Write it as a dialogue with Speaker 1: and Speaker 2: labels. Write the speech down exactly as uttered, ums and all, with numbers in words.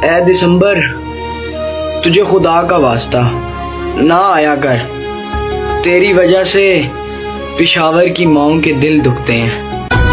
Speaker 1: ए दिसंबर, तुझे खुदा का वास्ता ना आया कर। तेरी वजह से पिशावर की माओं के दिल दुखते हैं।